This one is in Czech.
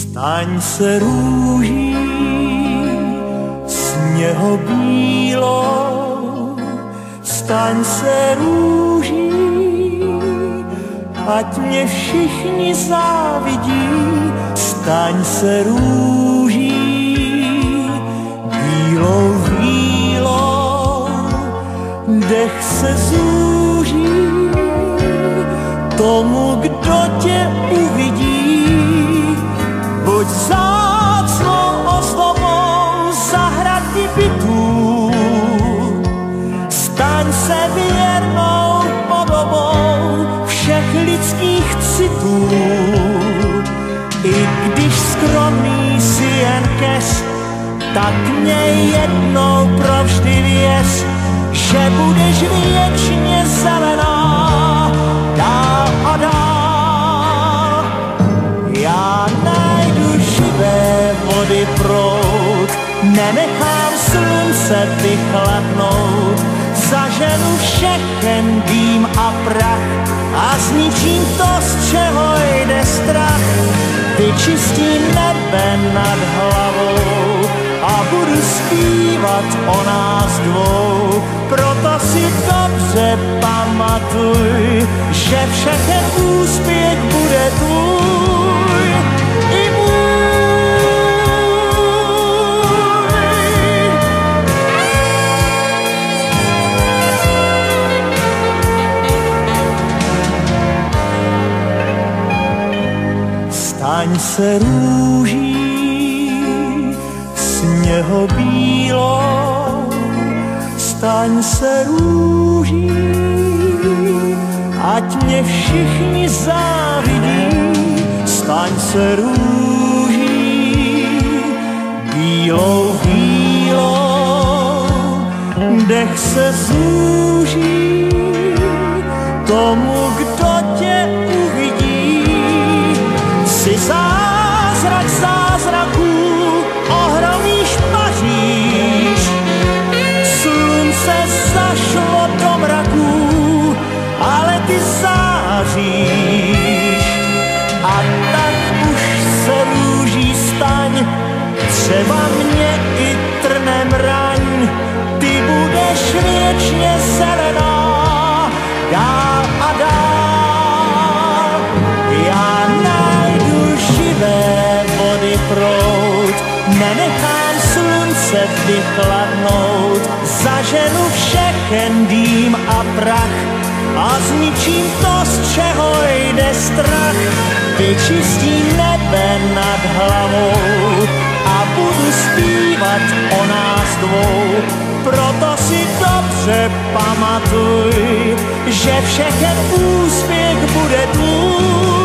Staň se růží sněhobílou, staň se růží, ať mě všichni závidí. Staň se růží bílou bílou, dech se zúží tomu, kdo tě uvidí. Buď vzácnou ozdobou zahrady bytů, staň se věrnou podobou všech lidských citů. I když skromný si jen keř, tak mě jednou provždy věř, že budeš věčně zelená dál a dál. Já najdu živé vody proud, nenechám slunce vychladnout, zaženu všechen dým a prach a zničím to, z čeho jde strach. Vyčistím nebe nad hlavou a budu zpívat o nás dvou. Proto si dobře pamatuj, že všechen úspěch bude tvůj i můj. Staň se růží sněhobílou, staň se růží, ať mě všichni závidí. Staň se růží bílou bílou, dech se zúží tomu, kdo tě uvidí. Jsi zázrak zázraků, ohromný Paříž. Slunce zašlo do mraků, ale ty záříš. A tak už se růží staň, třeba mě i trnem raň. Ty budeš věčně zelená dál a dál. Já najdu živé vody proud, nenechám slunce vychladnout, zaženu všechen dým a prach a zničím to, z čeho jde strach. Vyčistím nebe nad hlavou a budu zpívat o nás dvou. Proto si dobře pamatuj, že všechen úspěch bude tvůj.